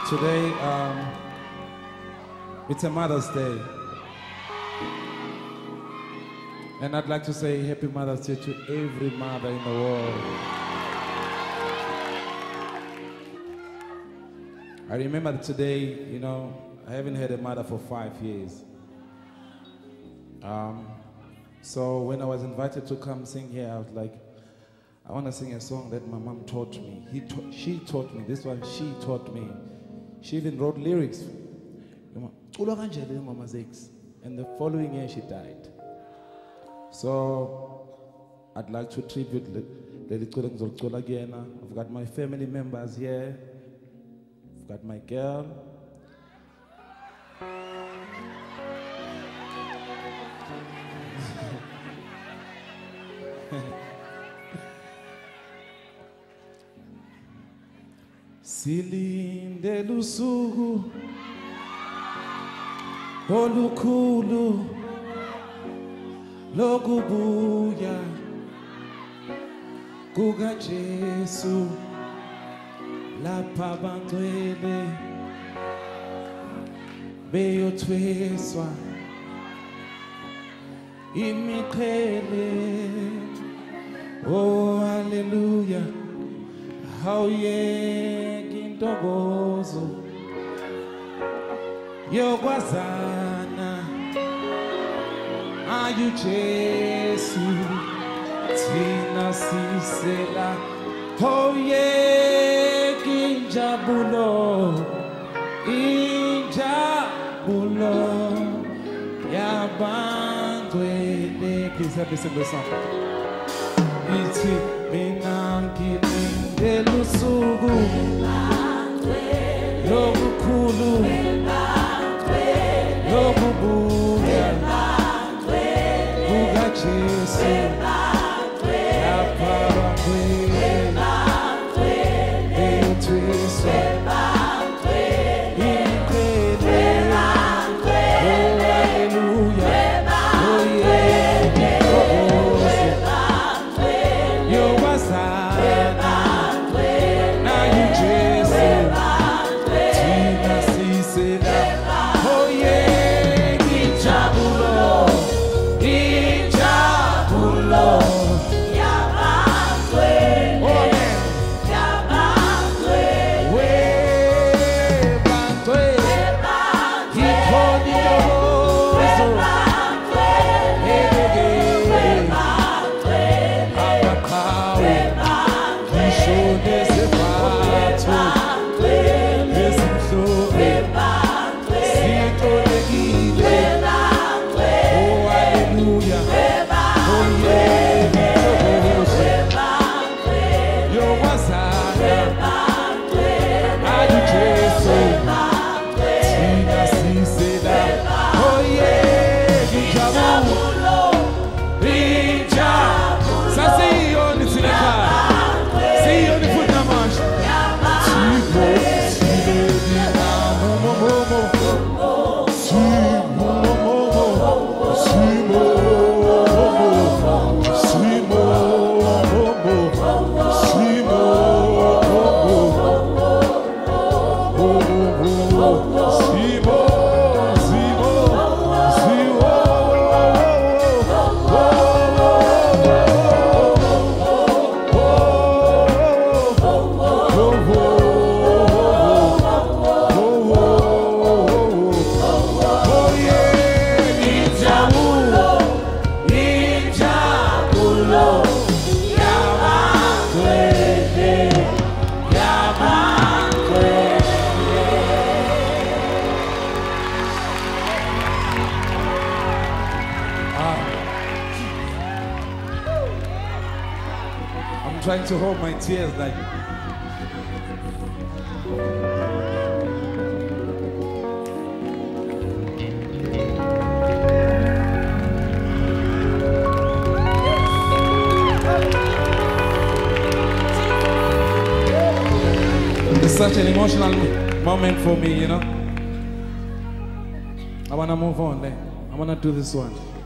Today, it's a Mother's Day. And I'd like to say Happy Mother's Day to every mother in the world. I remember today, you know, I haven't had a mother for 5 years. So when I was invited to come sing here, I was like, I want to sing a song that my mom taught me. She taught me. This one, she taught me. She even wrote lyrics. And the following year, she died. So I'd like to tribute again. I've got my family members here. I've got my girl. Silinde lusuku olukhulu lokubuya kukaJesu lapha bangcwele beyothweswa imiqhele. Oh hallelujah, hawuyeki intokozo yokwazana ayu Jesu thina sisela. Hawuyeki injabulo yabangcwele. Please help me sing the song. Ithi mina ngilinde lusuku lokukhulu lokubuya kukaJesu lapha bangcwele beyothweswa I'm trying to hold my tears like it's such an emotional moment for me, you know. I want to move on. I want to do this one.